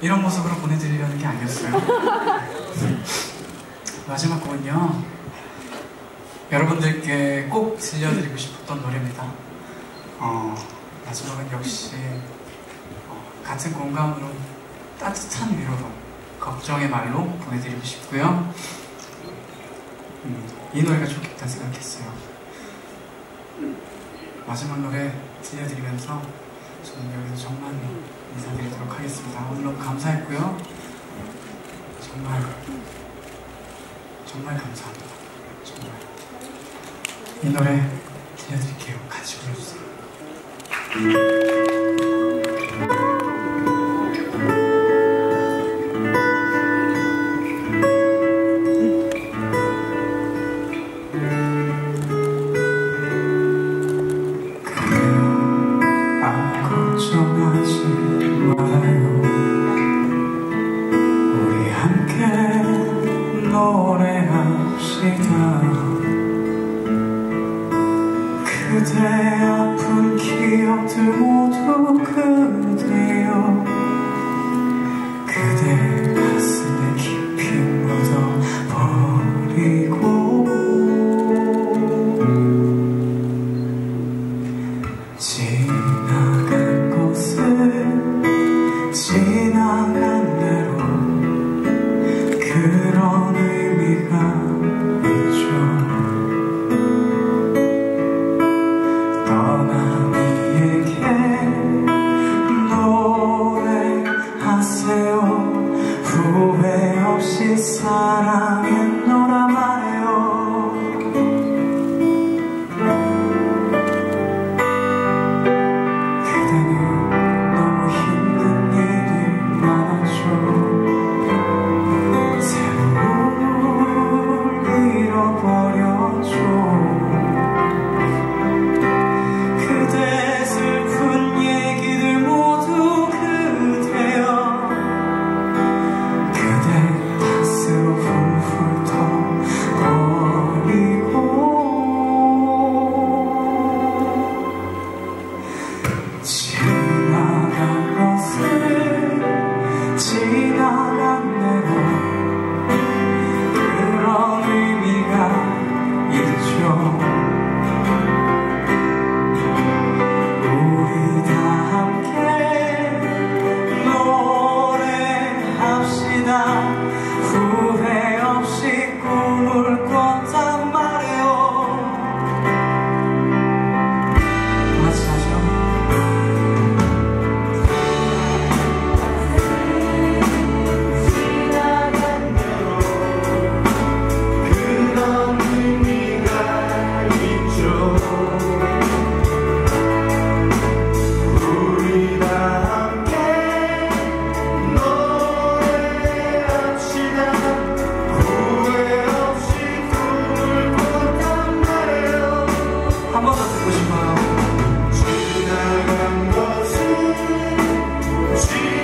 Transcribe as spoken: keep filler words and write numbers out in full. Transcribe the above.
이런 모습으로 보내드리려는 게 아니었어요. 마지막 곡은요, 여러분들께 꼭 들려드리고 싶었던 노래입니다. 어, 마지막은 역시 어, 같은 공감으로 따뜻한 위로로 걱정의 말로 보내드리고 싶고요. 음, 이 노래가 좋겠다 생각했어요. 마지막 노래 들려드리면서 저는 여기서 정말 인사드리도록 하겠습니다. 오늘 너무 감사했고요. 정말 정말 감사합니다. 정말 이 노래 들려드릴게요. 같이 불러주세요. 그대 아픈 기억들 모두 그대여 그대 가슴에 깊이 묻어버리고 지나간 것을 지나간 대로 그런 의미가 후회 없이 사랑했노라 말해요. 그대는 너무 힘든 일이 많았죠. 세월을 잃어버렸죠. 그대 슬픈 얘기들 모두 그대여 지나간 것을 지나간 대로 그런 의미가 있죠. 우리 다 함께 노래합시다. 후회 없이 꿈을 꿨단 말이에요. 지나간 것은